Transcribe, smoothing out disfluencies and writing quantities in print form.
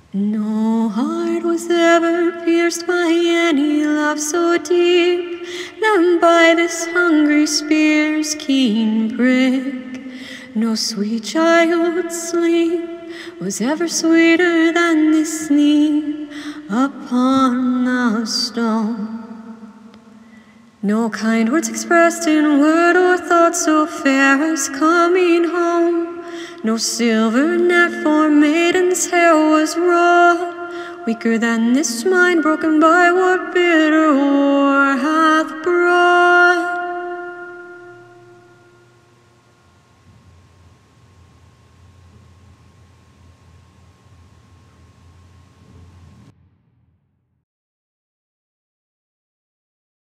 No heart was ever pierced by any love so deep than by this hungry spear's keen prick. No sweet child's sleep was ever sweeter than this sleep upon the stone. No kind words expressed in word or thought so fair as coming home. No silver net for maiden's hair was wrought, weaker than this mind broken by what bitter war hath brought.